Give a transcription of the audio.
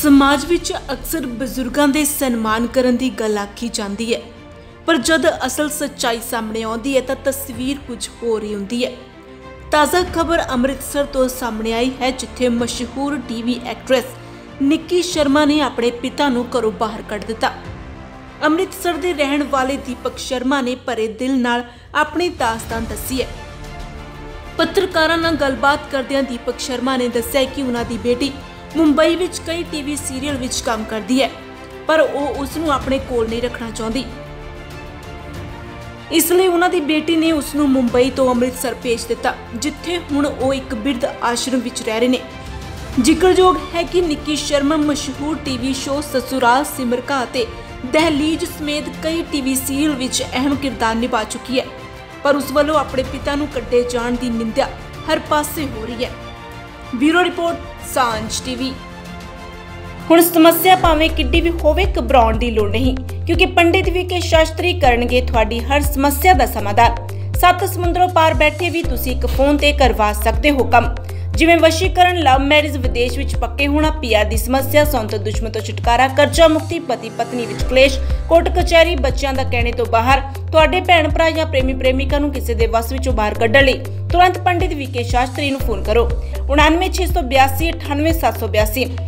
समाज विच अक्सर बजुर्गों के सन्मान करन दी गल आखी जाती है, पर जद असल सच्चाई सामने आती है तो तस्वीर कुछ हो रही होंदी है। ताज़ा खबर अमृतसर तो सामने आई है, जिथे मशहूर टीवी एक्ट्रेस निक्की शर्मा ने अपने पिता नूं घरों बाहर कढ़ दिता। अमृतसर के रहने वाले दीपक शर्मा ने भरे दिल नाल अपनी दास्तान दसी है। पत्रकारां नाल गलबात करदियां दीपक शर्मा ने दस्सिया कि उन्हां दी बेटी मुंबई विच कई टीवी सीरियल विच काम करदी है, पर वह उसनूं अपने कोल नहीं रखना चाहती। इसलिए उन्हां दी बेटी ने उसनूं मुंबई तो अमृतसर भेज दिता, जिथे हुण वह एक बिरध आश्रम विच रह रहे ने। जिक्रयोग है कि निक्की शर्मा मशहूर टीवी शो ससुराल सिमरका ते दहलीज समेत कई टीवी सीरियल विच अहम किरदार निभा चुकी है, पर उस वालों अपने पिता नूं कड्ढे जाण दी निंदा हर पासे हो रही है। Bureau report, Sanjh TV. हुण समस्या भावें किड्डी भी होवे, घबराउण दी लोड़ नहीं, क्योंकि पंडित वीके शास्त्री करनगे तुहाडी हर समस्या दा समाधान। 7 समुंदरों पार बैठे भी तुसी एक फोन ते करवा सकते हो काम, जिवें वशीकरण, लव मैरिज, विदेश विच पक्के होना, पीआर दी समस्या, सौंत दुश्मन तो छुटकारा, कर्जा मुक्ति, पति पत्नी विच क्लेश, कोर्ट कचहरी, बच्चों का कहने तो बाहर, तुहाडे भैण भरा या प्रेमी प्रेमिका नूं किसी दे वस विचों बाहर कड्ढण लई तुरंत पंडित वीके शास्त्री नूं फोन करो 99 682 98 782।